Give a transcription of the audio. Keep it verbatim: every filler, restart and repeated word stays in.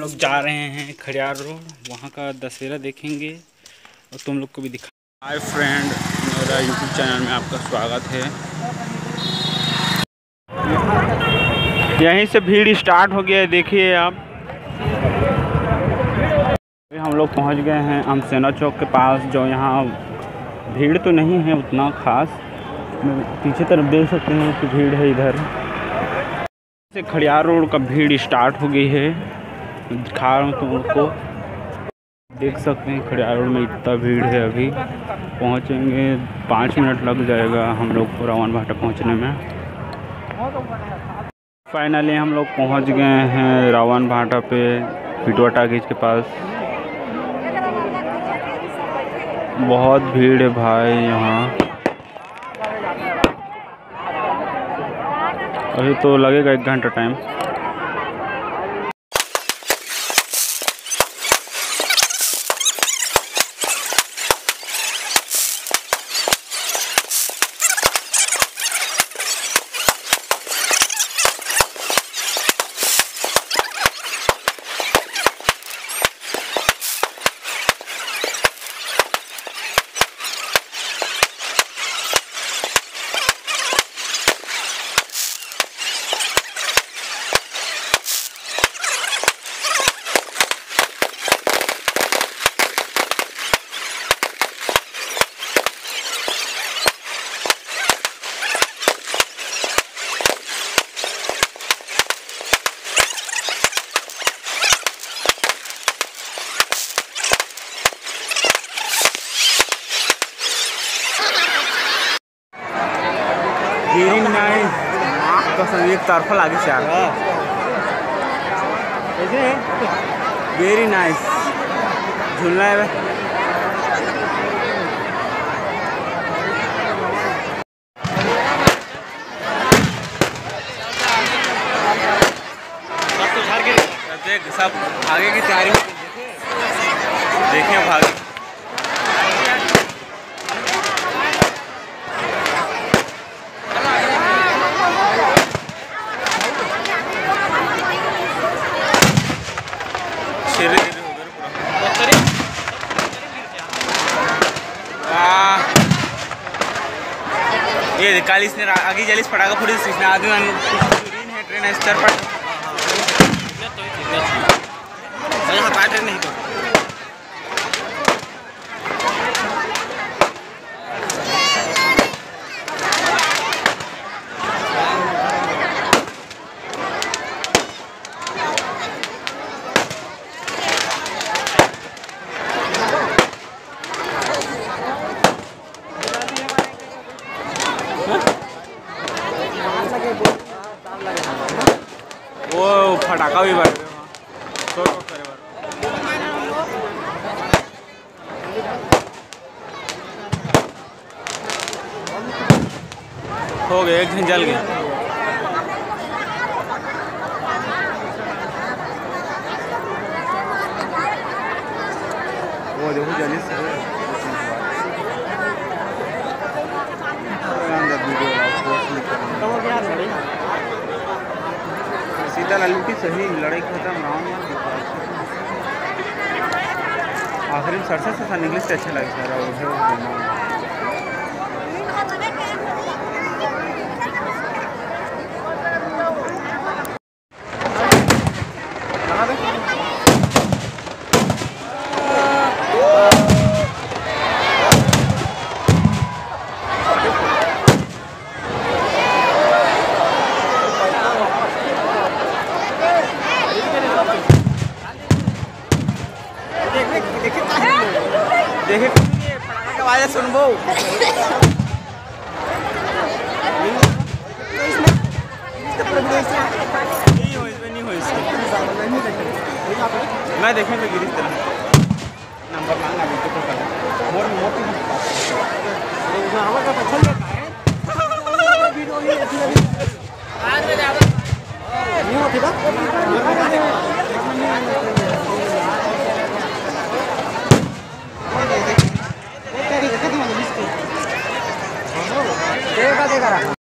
लोग जा रहे हैं खड़ियार रोड, वहाँ का दशहरा देखेंगे और तुम लोग को भी दिखा। हाय फ्रेंड, मेरा यूट्यूब चैनल में आपका स्वागत है। यहीं से भीड़ स्टार्ट हो गया है, देखिए आप। हम लोग पहुँच गए हैं अमसेना चौक के पास, जो यहाँ भीड़ तो नहीं है उतना खास। पीछे तरफ देख सकते हैं कि भीड़ है। इधर से खड़ियार रोड का भीड़ स्टार्ट हो गई है। दिखा रहा हूँ तुम लोग को, देख सकते हैं खड़ियार रोड में इतना भीड़ है। अभी पहुँचेंगे, पाँच मिनट लग जाएगा हम लोग को रावण भाटा पहुँचने में। फाइनली हम लोग पहुँच गए हैं रावण भाटा पे, पिटवा टाकीज के पास। बहुत भीड़ है भाई यहाँ। अभी तो लगेगा एक घंटा टाइम। वेरी नाइस, कसम एक तरफा लागे चार। वेरी नाइस, झूलना है। देख सब आगे की तैयारी देखिए भाग। ये कालीस ने आगे चालीस पटाखा फोड़ी, इसने आदमी है ट्रेन स्तर पर ट्रेन नहीं तो वो फटाका भी बढ़ हो गए, एक दिन जल गए। वो देखो जली सीधा लल्लू सही लड़ाई खत्म। रावण आखिरी में सरसा से निकले से अच्छा लगे सारा। देखे पटाखा की आवाज़ सुनबो। मैं देखें तो गिरी तरह नंबर मांगा मोर मोती देखा देखा